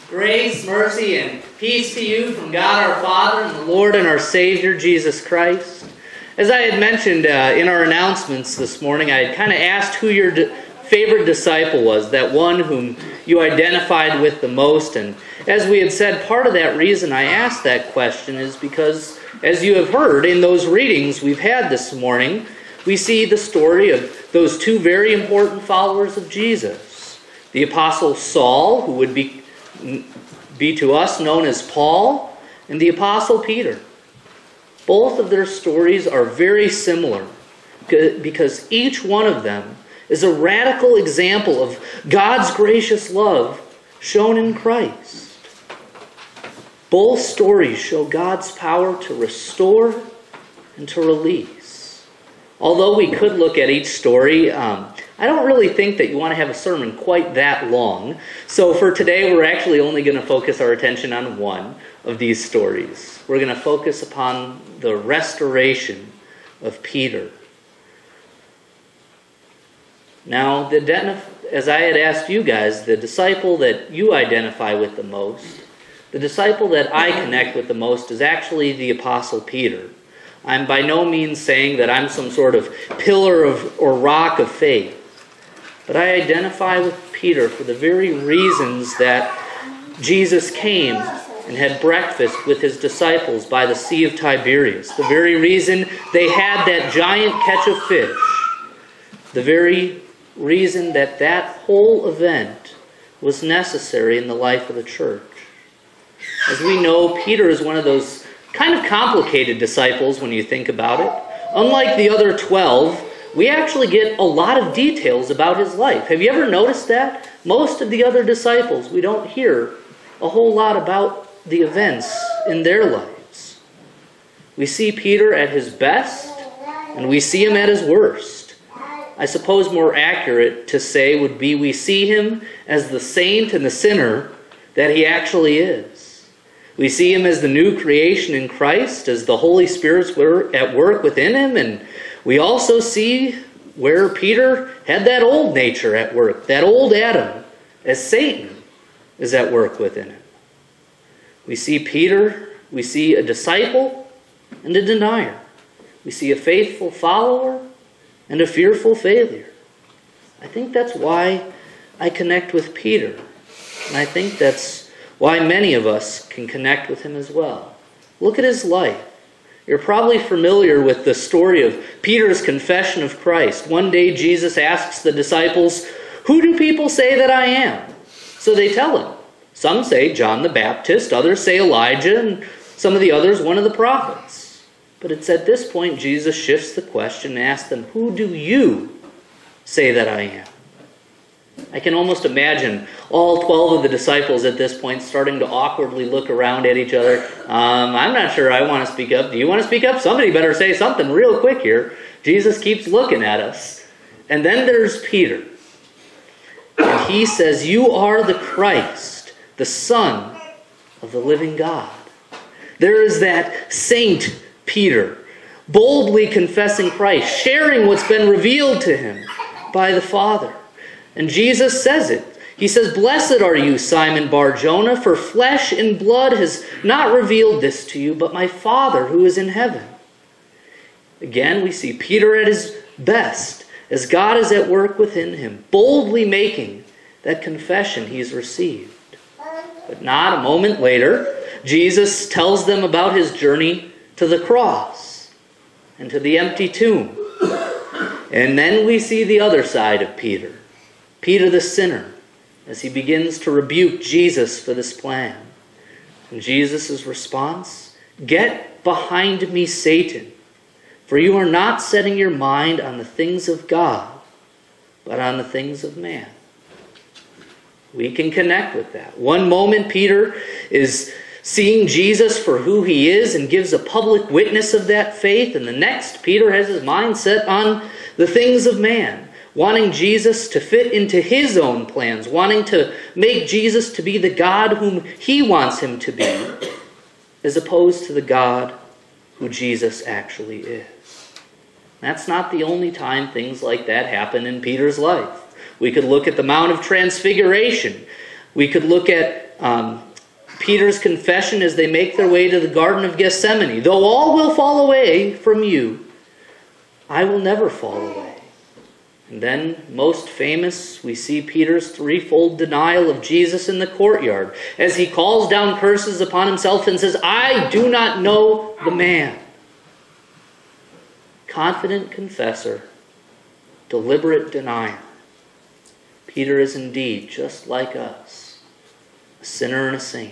Grace, mercy, and peace to you from God our Father and the Lord and our Savior, Jesus Christ. As I had mentioned in our announcements this morning, I had kind of asked who your favorite disciple was, that one whom you identified with the most. And as we had said, part of that reason I asked that question is because, as you have heard in those readings we've had this morning, we see the story of those two very important followers of Jesus. The Apostle Saul, who would be to us known as Paul, and the Apostle Peter. Both of their stories are very similar because each one of them is a radical example of God's gracious love shown in Christ. Both stories show God's power to restore and to release. Although we could look at each story, I don't really think that you want to have a sermon quite that long. So for today, we're actually only going to focus our attention on one of these stories. We're going to focus upon the restoration of Peter. Now, as I had asked you guys, the disciple that you identify with the most, the disciple that I connect with the most is actually the Apostle Peter. I'm by no means saying that I'm some sort of pillar or rock of faith. But I identify with Peter for the very reasons that Jesus came and had breakfast with his disciples by the Sea of Tiberias. The very reason they had that giant catch of fish. The very reason that whole event was necessary in the life of the church. As we know, Peter is one of those kind of complicated disciples when you think about it. Unlike the other 12, we actually get a lot of details about his life. Have you ever noticed that? Most of the other disciples, we don't hear a whole lot about the events in their lives. We see Peter at his best, and we see him at his worst. I suppose more accurate to say would be we see him as the saint and the sinner that he actually is. We see him as the new creation in Christ, as the Holy Spirit's at work within him, and we also see where Peter had that old nature at work, that old Adam, as Satan is at work within him. We see Peter, we see a disciple and a denier. We see a faithful follower and a fearful failure. I think that's why I connect with Peter. And I think that's why many of us can connect with him as well. Look at his life. You're probably familiar with the story of Peter's confession of Christ. One day Jesus asks the disciples, "Who do people say that I am?" So they tell him. Some say John the Baptist, others say Elijah, and some of the others one of the prophets. But it's at this point Jesus shifts the question and asks them, "Who do you say that I am?" I can almost imagine all 12 of the disciples at this point starting to awkwardly look around at each other. I'm not sure I want to speak up. Do you want to speak up? Somebody better say something real quick here. Jesus keeps looking at us. And then there's Peter. And he says, "You are the Christ, the Son of the living God." There is that Saint Peter, boldly confessing Christ, sharing what's been revealed to him by the Father. And Jesus says it. He says, "Blessed are you, Simon Bar-Jonah, for flesh and blood has not revealed this to you, but my Father who is in heaven." Again, we see Peter at his best, as God is at work within him, boldly making that confession he's received. But not a moment later, Jesus tells them about his journey to the cross and to the empty tomb. And then we see the other side of Peter. Peter the sinner, as he begins to rebuke Jesus for this plan. And Jesus' response, "Get behind me, Satan, for you are not setting your mind on the things of God, but on the things of man." We can connect with that. One moment Peter is seeing Jesus for who he is and gives a public witness of that faith, and the next Peter has his mind set on the things of man, wanting Jesus to fit into his own plans, wanting to make Jesus to be the God whom he wants him to be, as opposed to the God who Jesus actually is. That's not the only time things like that happen in Peter's life. We could look at the Mount of Transfiguration. We could look at Peter's confession as they make their way to the Garden of Gethsemane. Though all will fall away from you, I will never fall away. And then, most famous, we see Peter's threefold denial of Jesus in the courtyard as he calls down curses upon himself and says, I do not know the man. Confident confessor, deliberate denier. Peter is indeed just like us, a sinner and a saint.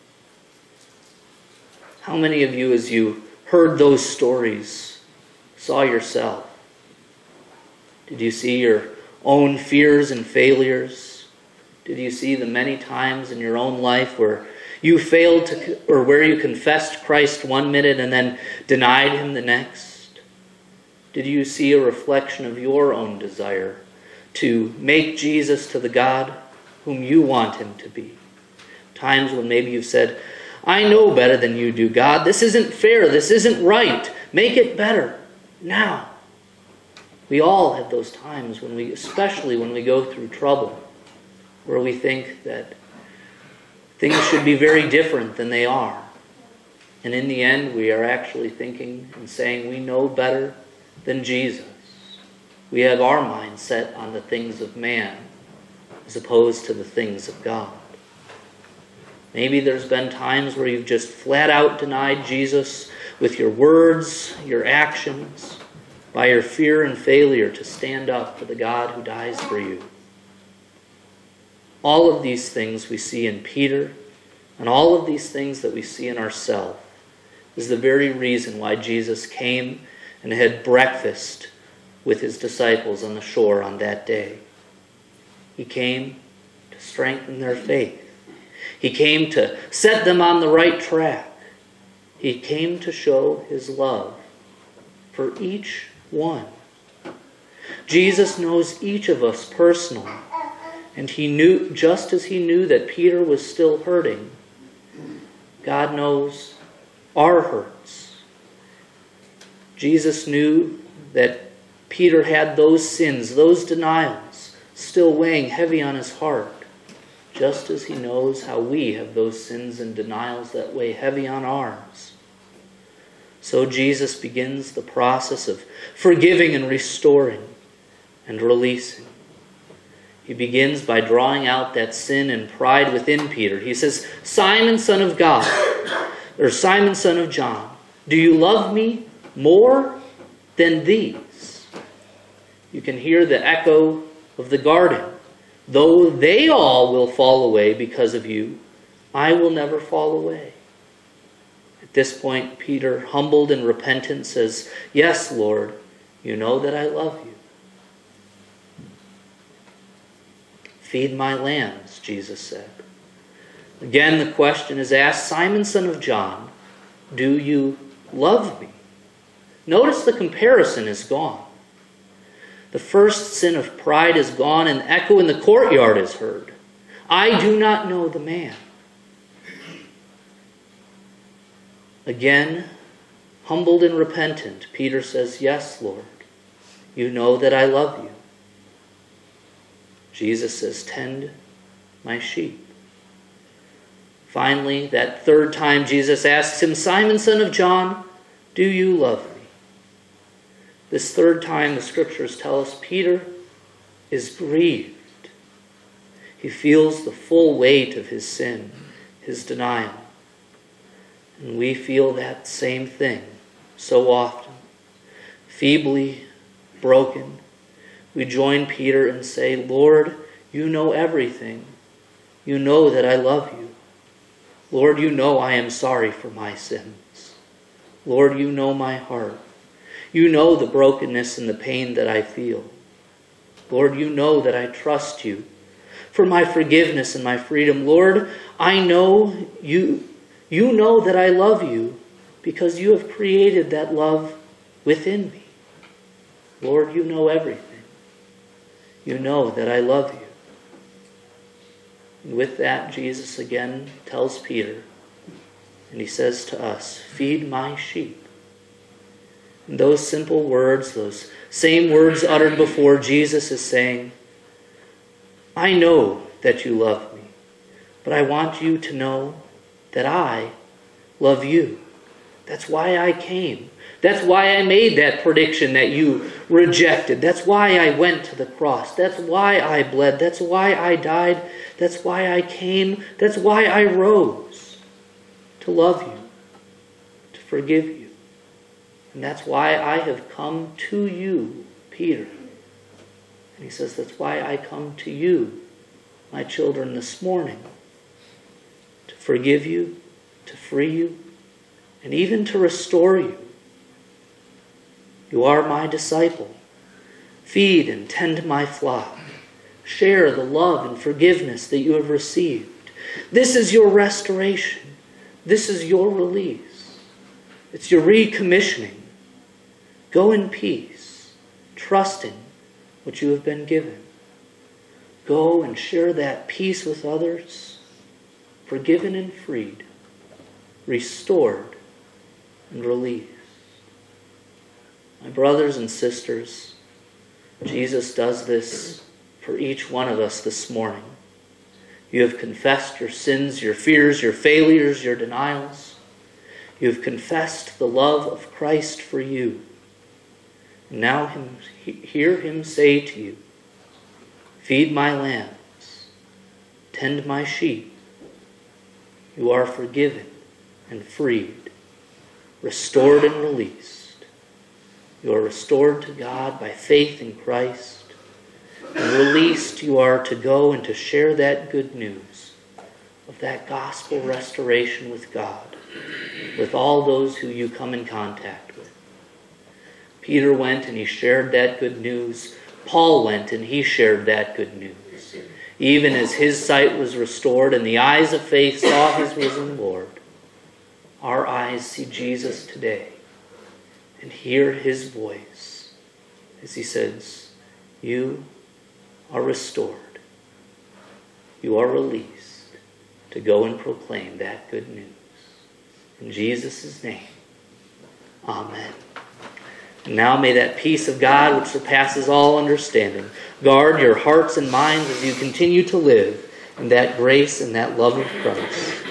How many of you, as you heard those stories, saw yourself? Did you see your own fears and failures? Did you see the many times in your own life where you failed to, or where you confessed Christ one minute and then denied Him the next? Did you see a reflection of your own desire to make Jesus to the God whom you want Him to be? Times when maybe you've said, I know better than you do, God. This isn't fair. This isn't right. Make it better now. We all have those times when especially when we go through trouble, where we think that things should be very different than they are. And in the end, we are actually thinking and saying we know better than Jesus. We have our mind set on the things of man as opposed to the things of God. Maybe there's been times where you've just flat out denied Jesus with your words, your actions, by your fear and failure to stand up for the God who dies for you. All of these things we see in Peter, and all of these things that we see in ourselves, is the very reason why Jesus came and had breakfast with His disciples on the shore on that day. He came to strengthen their faith. He came to set them on the right track. He came to show His love for each one. Jesus knows each of us personally, and He knew, just as He knew that Peter was still hurting, God knows our hurts. Jesus knew that Peter had those sins, those denials, still weighing heavy on his heart, just as He knows how we have those sins and denials that weigh heavy on ours. So Jesus begins the process of forgiving and restoring and releasing. He begins by drawing out that sin and pride within Peter. He says, Simon, son of God, or Simon, son of John, do you love me more than these? You can hear the echo of the garden. Though they all will fall away because of you, I will never fall away. At this point, Peter, humbled and repentant, says, yes, Lord, you know that I love you. Feed my lambs, Jesus said. Again, the question is asked, Simon, son of John, do you love me? Notice the comparison is gone. The first sin of pride is gone, and echo in the courtyard is heard. I do not know the man. Again, humbled and repentant, Peter says, yes, Lord, you know that I love you. Jesus says, tend my sheep. Finally, that third time, Jesus asks him, Simon, son of John, do you love me? This third time, the Scriptures tell us, Peter is grieved. He feels the full weight of his sin, his denial. And we feel that same thing so often. Feebly, broken, we join Peter and say, Lord, you know everything. You know that I love you. Lord, you know I am sorry for my sins. Lord, you know my heart. You know the brokenness and the pain that I feel. Lord, you know that I trust you for my forgiveness and my freedom. Lord, I know you know that I love you because you have created that love within me. Lord, you know everything. You know that I love you. And with that, Jesus again tells Peter, and he says to us, feed my sheep. And those simple words, those same words uttered before, Jesus is saying, I know that you love me. But I want you to know that I love you. That's why I came. That's why I made that prediction that you rejected. That's why I went to the cross. That's why I bled. That's why I died. That's why I came. That's why I rose. To love you. To forgive you. And that's why I have come to you, Peter. And he says, that's why I come to you, my children, this morning. To forgive you, to free you, and even to restore you. You are my disciple. Feed and tend my flock. Share the love and forgiveness that you have received. This is your restoration. This is your release. It's your recommissioning. Go in peace, trusting what you have been given. Go and share that peace with others, forgiven and freed, restored and released. My brothers and sisters, Jesus does this for each one of us this morning. You have confessed your sins, your fears, your failures, your denials. You have confessed the love of Christ for you. Now hear him say to you, feed my lambs, tend my sheep. You are forgiven and freed, restored and released. You are restored to God by faith in Christ, and released you are to go and to share that good news of that gospel restoration with God, with all those who you come in contact with. Peter went and he shared that good news. Paul went and he shared that good news. Even as his sight was restored and the eyes of faith saw his risen Lord, our eyes see Jesus today and hear his voice as he says, you are restored. You are released to go and proclaim that good news. In Jesus' name, amen. And now may that peace of God, which surpasses all understanding, guard your hearts and minds as you continue to live in that grace and that love of Christ.